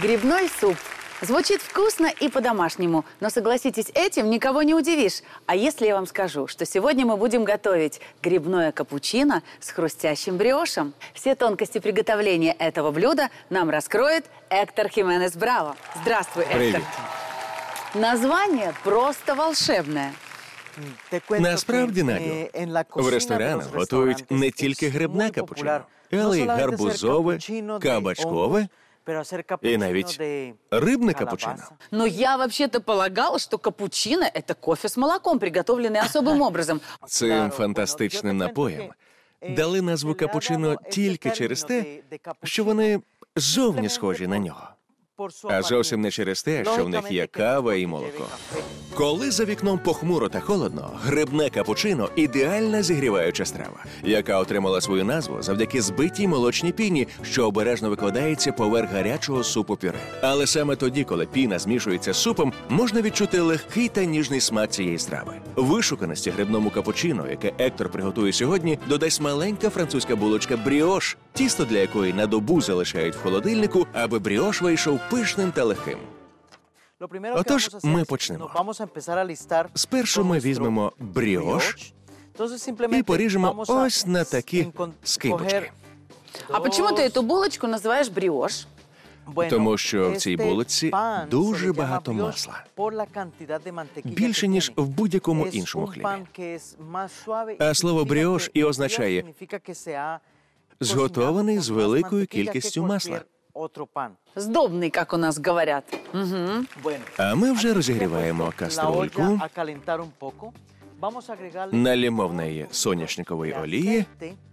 Грибной суп. Звучит вкусно и по-домашнему, но, согласитесь, этим никого не удивишь. А если я вам скажу, что сегодня мы будем готовить грибное капучино с хрустящим бриошем? Все тонкости приготовления этого блюда нам раскроет Эктор Хименес Браво. Здравствуй, Эктор. Привіт. Название просто волшебное. Насправді, Надю, в ресторанах готують не тільки грибне капучино, але й гарбузове, кабачкове и навіть рыбный капучино. Но я вообще-то полагала, что капучино – это кофе с молоком, приготовленный особым образом. Цим фантастичним напоям дали назву капучино тільки через те, що вони зовні схожі на нього. А зовсім не через те, що в них є кава і молоко. Коли за вікном похмуро та холодно, грибне капучино – ідеальна зігріваюча страва, яка отримала свою назву завдяки збитій молочній піні, що обережно викладається поверх гарячого супу-пюре. Але саме тоді, коли піна змішується з супом, можна відчути легкий та ніжний смак цієї страви. Вишуканості грибному капучино, яке Ектор приготує сьогодні, додасть маленька французька булочка бріош, тісто для якої на добу залишають в холодильнику, аби бріош вийшов пишним та легким. Отож, ми почнемо. Спершу ми візьмемо бріош і поріжемо ось на такі скибочки. А почему ты эту булочку называешь бриош? Тому що в цій булочці дуже багато масла. Більше, ніж в будь-якому іншому хлібі. А слово бріош і означає «зготований з великою кількістю масла». Сдобный, как у нас говорят. Угу. А ми вже розігріваємо каструльку, налємо в неї соняшникової олії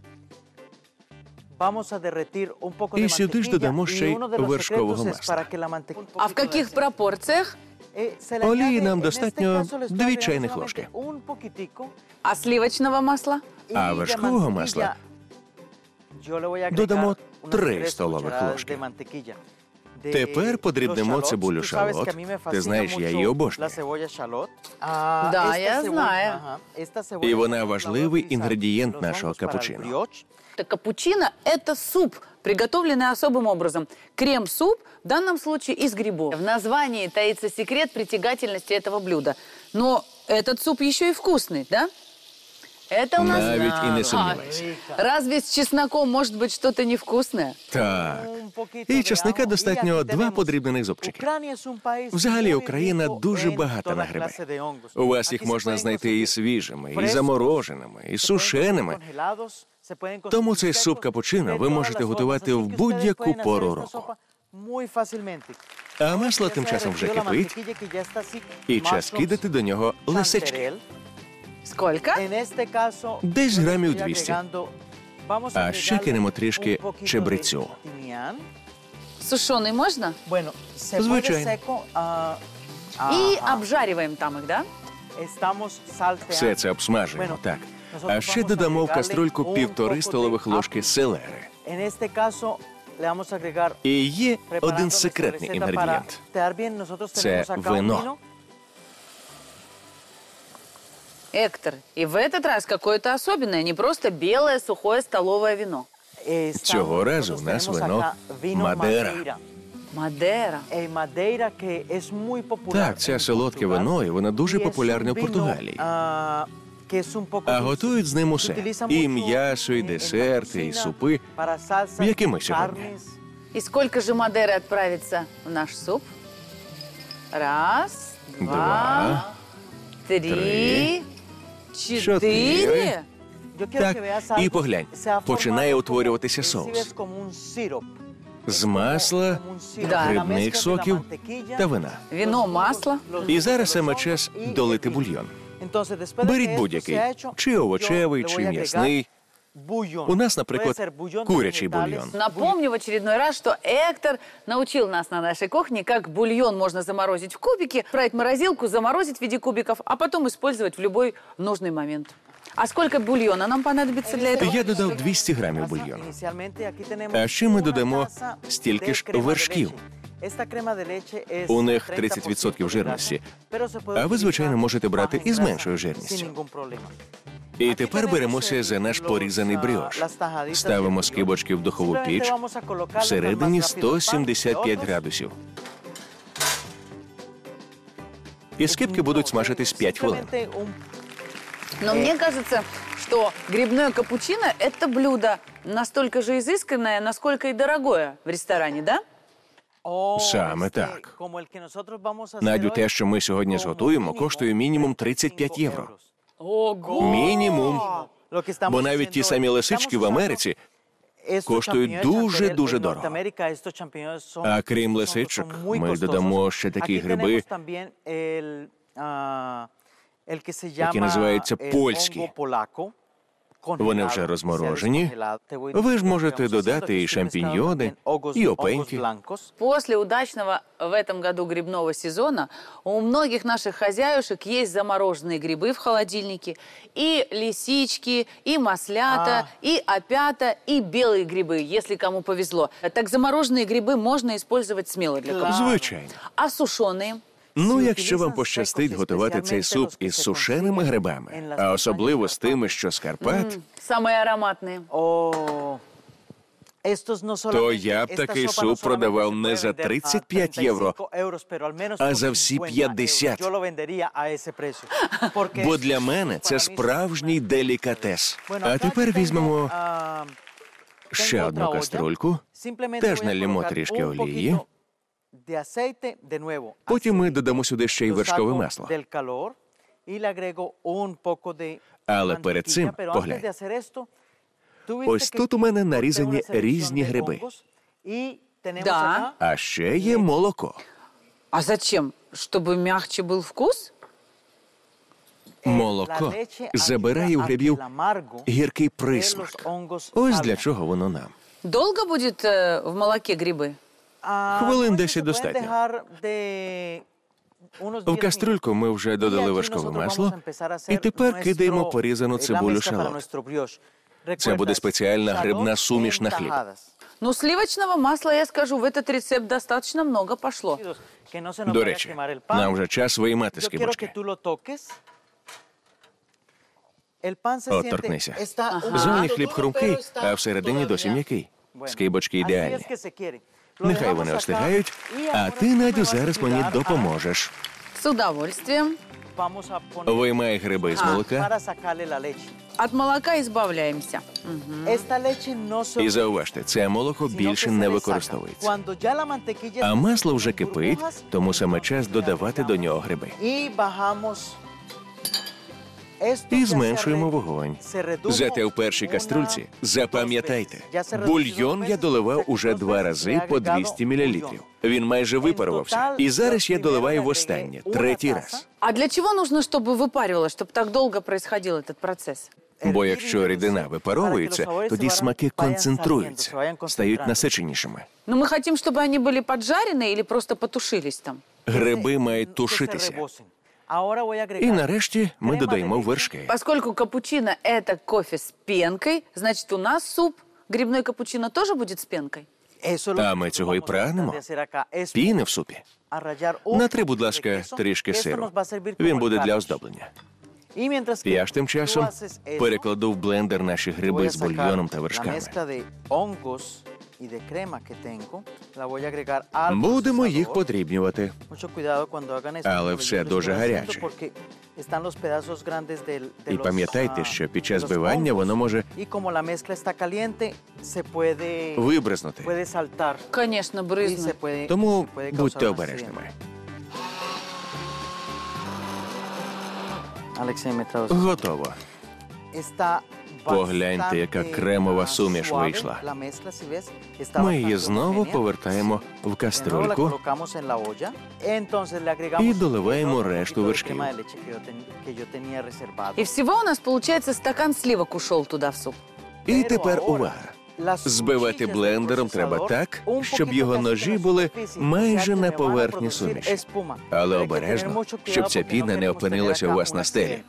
і сюди ж додамо ще й вершкового масла. А в каких пропорциях? Олії нам достатньо 2 чайних ложки. А сливочного масла? А вершкового масла додамо 3 столових ложки. Тепер подрібнемо цибулю шалот. Ти знаєш, я її обожнюю. Да, я знаю. І вона важливий інгредієнт нашого капучино. Капучино – это суп, приготовленный особым образом. Крем-суп, в данном случае из грибов. В названии таится секрет притягательности этого блюда. Но этот суп еще и вкусный, да? Это у нас... Навіть і не сумнівайся. Разве с чесноком может быть что-то невкусное? Так. І чесника достатньо 2 подрібнених зубчики. Взагалі, Україна дуже багата на гриби. У вас їх можна знайти і свіжими, і замороженими, і сушеними. Тому цей суп капучино ви можете готувати в будь-яку пору року. А масло тим часом вже кипить, і час кидати до нього лисички. Сколько? Десь грамів 200. А ще кинемо трішки чебрецю. Сушеный можно? Звичайно. И обжариваем там их, да? Все це обсмажуємо, так. А ще додамо в каструльку 1,5 столових ложки селери. І є один секретний інгредієнт. Це вино. Эктор, и в этот раз какое-то особенное, не просто белое сухое столовое вино. Цього разу в нас вино Мадера. Мадера. Так, це солодке вино, і воно дуже популярне в Португалії. А готують з ним усе. І м'ясо, і десерти, і супи, які ми сьогодні. И сколько же Мадеры отправится в наш суп? Раз, два, 3, 4. Так, і поглянь, починає утворюватися соус. З масла, грибних соків та вина. Вино, масло. І зараз саме час долити бульйон. Беріть будь-який, чи овочевий, чи м'ясний. У нас, наприклад, курячий бульйон. Напомню в очередной раз, что Эктор научил нас на нашей кухне, как бульон можно заморозить в кубики, отправить в морозилку, заморозить в виде кубиков, а потом использовать в любой нужный момент. А сколько бульона нам понадобится для этого? Я додав 200 грамів бульйону. А ще ми додамо стільки ж вершків. У них 30% жирності, а ви, звичайно, можете брати із меншою жирністю. І тепер беремося за наш порізаний бріош. Ставимо скибочки в духову піч всередині 175 градусів. І скибки будуть смажитись 5 хвилин. Но мне кажется, что грибное капучино – это блюдо настолько же изысканное, насколько и дорогое в ресторане, да? Саме так. Надю, те, що ми сьогодні зготуємо, коштує мінімум 35 євро. Ого! Мінімум. Бо навіть ті самі лисички в Америці коштують дуже-дуже дорого. А крім лисичок, ми додамо ще такі гриби, які називаються польські. Вони вже розморожені. Ви ж можете додати і шампіньйони, і опеньки. После удачного в этом году грибного сезона у многих наших хозяюшек есть замороженные грибы в холодильнике. И лисички, и маслята, и опята, и белые грибы, если кому повезло. Так замороженные грибы можно использовать смело для капучино. Звичайно. А сушеные? Ну, якщо вам пощастить готувати цей суп із сушеними грибами, а особливо з тими, що з Карпат, Самые ароматные. то я б такий суп продавав не за 35 євро, а за всі 50. Бо для мене це справжній делікатес. А тепер візьмемо ще одну каструльку, теж налємо трішки олії. Потім ми додамо сюди ще й вершкове масло. Але перед цим, поглянь, ось тут у мене нарізані різні гриби. Да. А ще є молоко. А зачем? Чтобы мягче был вкус? Молоко забирає у грибів гіркий присмак. Ось для чого воно нам. Долго будет в молоке грибы? Хвилин 10 достатньо. В кастрюльку ми вже додали вершкове масло, і тепер кидаємо порізану цибулю шалот. Це буде спеціальна грибна суміш на хліб. Ну, сливочного масла, я скажу, в этот рецепт достаточно много пошло. До речі, нам вже час виймати скибочки. От, торкнися. Зовні хліб хрумкий, а всередині досі м'який. Скибочки ідеальні. Нехай вони остигають, а ти, Надю, зараз мені допоможеш. С удовольствием. Виймай гриби з молока. От молока избавляемся. І зауважте, це молоко більше не використовується. А масло вже кипить, тому саме час додавати до нього гриби. І зменшуємо вогонь. Зате в першій каструльці, запам'ятайте, бульйон я доливав уже 2 рази по 200 мл. Він майже випарувався. І зараз я доливаю востаннє, 3-й раз. А для чего нужно, чтобы выпаривалось, чтобы так долго происходил этот процесс? Бо якщо рідина випаровується, тоді смаки концентруються, стають насиченішими. Но мы хотим, чтобы они были поджарены или просто потушились там? Гриби мають тушитися. І нарешті ми додаємо вершки. Поскольку капучино – это кофе с пенкой, значит, у нас суп грибной капучино тоже будет с пенкой? А ми цього і прагнемо. Піни в супі. Натри, будь ласка, трішки сиру. Він буде для оздоблення. Я ж тим часом перекладу в блендер наші гриби з бульйоном та вершками. Будемо їх подрібнювати. Але все дуже гаряче. І пам'ятайте, що під час збивання воно може вибризнути. Конечно, брызну. Тому будьте обережними. Готово. Погляньте, яка кремова суміш вийшла. Ми її знову повертаємо в каструльку і доливаємо решту вершків. И всего у нас, получается, стакан сливок ушел туда в суп. І тепер увага. Збивати блендером треба так, щоб його ножі були майже на поверхні суміші. Але обережно, щоб ця піна не опинилася у вас на стелі.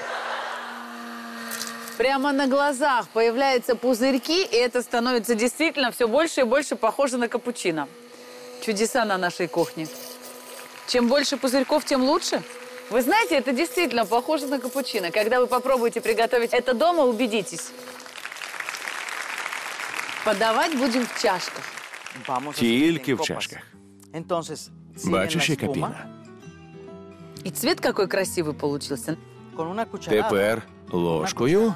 Прямо на глазах появляются пузырьки, и это становится действительно все больше и больше похоже на капучино. чудеса на нашей кухне. Чем больше пузырьков, тем лучше. Вы знаете, это действительно похоже на капучино. Когда вы попробуете приготовить это дома, убедитесь. Подавать будем в чашках. Тільки в чашках. Бачиш, яка піна? И цвет какой красивый получился. Тепер ложкою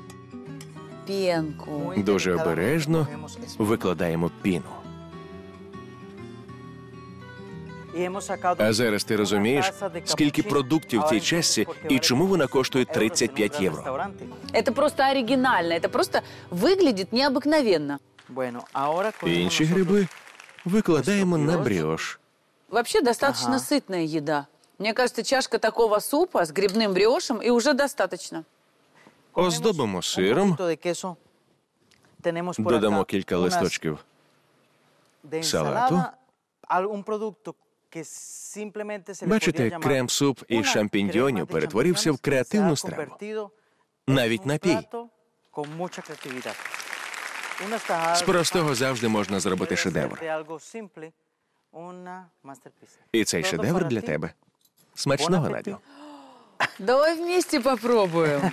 Пенку. дуже обережно викладаємо піну. А зараз ти розумієш, скільки продуктів в цій чашці і чому вона коштує 35 євро? Это просто оригинально. Это просто выглядит необыкновенно. Інші гриби викладаємо на бріош. Вообще достаточно сытная еда. Мне кажется, чашка такого супа с грибным бриошем и уже достаточно. Оздобимо сиром, додамо кілька листочків салату. Бачите, крем-суп із шампіньйонів перетворився в креативну страву. Навіть напій. З простого завжди можна зробити шедевр. І цей шедевр для тебе. Смачного, Надю. Давай вместе попробуем.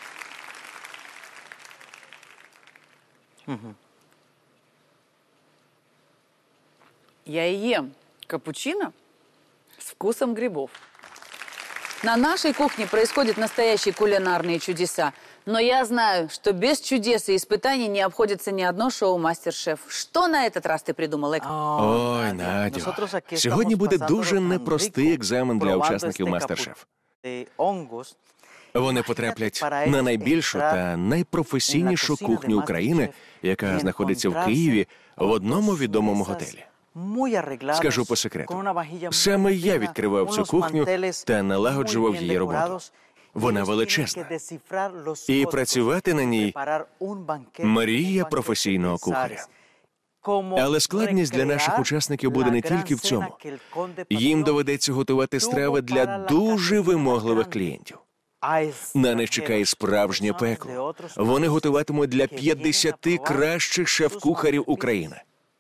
Я и ем капучино с вкусом грибов. На нашей кухне происходят настоящие кулинарные чудеса. Но я знаю, что без чудес и испытаний не обходится ни одно шоу «Мастер-шеф». Что на этот раз ты придумал, Эктор? Ой, Надю, сьогодні буде дуже непростий екзамен для учасників «Мастер-шеф». Вони потраплять на найбільшу та найпрофесійнішу кухню України, яка знаходиться в Києві в одному відомому готелі. Скажу по секрету, саме я відкривав цю кухню та налагоджував її роботу. Вона величезна. І працювати на ній – мрія професійного кухаря. Але складність для наших учасників буде не тільки в цьому. Їм доведеться готувати страви для дуже вимогливих клієнтів. На них чекає справжнє пекло. Вони готуватимуть для 50 кращих шеф-кухарів України.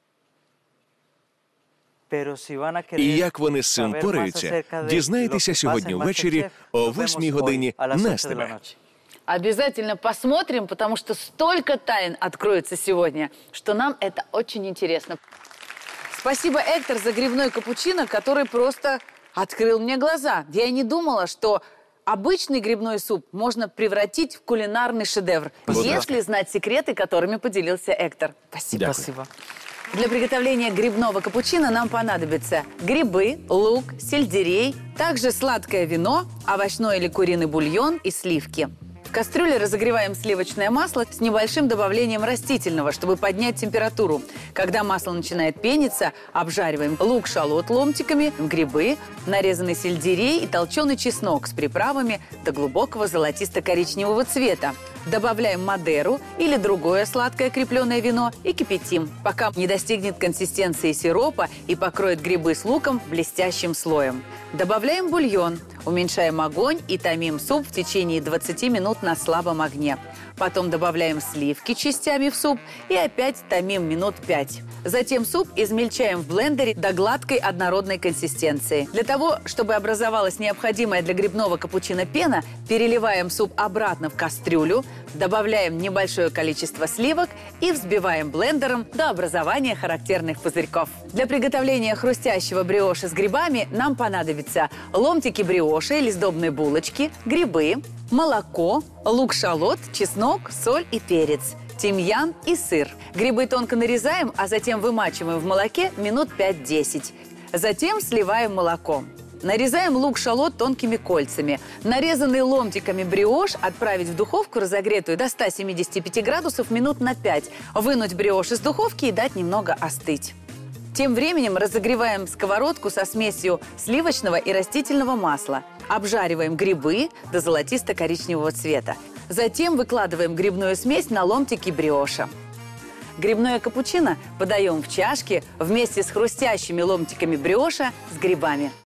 І як вони з цим пораються, дізнаєтеся сьогодні ввечері о 8 годині на СТВ. Обязательно посмотрим, потому что столько тайн откроется сегодня, что нам это очень интересно. Спасибо, Эктор, за грибной капучино, который просто открыл мне глаза. Я и не думала, что обычный грибной суп можно превратить в кулинарный шедевр, если знать секреты, которыми поделился Эктор. Спасибо. Спасибо. Для приготовления грибного капучино нам понадобятся грибы, лук, сельдерей, также сладкое вино, овощной или куриный бульон и сливки. В кастрюле разогреваем сливочное масло с небольшим добавлением растительного, чтобы поднять температуру. Когда масло начинает пениться, обжариваем лук-шалот ломтиками, грибы, нарезанный сельдерей и толченый чеснок с приправами до глубокого золотисто-коричневого цвета. Добавляем мадеру или другое сладкое крепленое вино и кипятим, пока не достигнет консистенции сиропа и покроет грибы с луком блестящим слоем. Добавляем бульон, уменьшаем огонь и томим суп в течение 20 минут на слабом огне. Потом добавляем сливки частями в суп и опять томим минут 5. Затем суп измельчаем в блендере до гладкой однородной консистенции. Для того, чтобы образовалась необходимая для грибного капучино пена, переливаем суп обратно в кастрюлю, добавляем небольшое количество сливок и взбиваем блендером до образования характерных пузырьков. Для приготовления хрустящего бриоша с грибами нам понадобятся ломтики бриоши или сдобные булочки, грибы, молоко, лук-шалот, чеснок, соль и перец, тимьян и сыр. Грибы тонко нарезаем, а затем вымачиваем в молоке минут 5-10. Затем сливаем молоко. Нарезаем лук-шалот тонкими кольцами. Нарезанный ломтиками бриош отправить в духовку, разогретую до 175 градусов, минут на 5. Вынуть бриош из духовки и дать немного остыть. Тем временем разогреваем сковородку со смесью сливочного и растительного масла. Обжариваем грибы до золотисто-коричневого цвета. Затем выкладываем грибную смесь на ломтики бриоша. Грибное капучино подаем в чашке вместе с хрустящими ломтиками бриоша с грибами.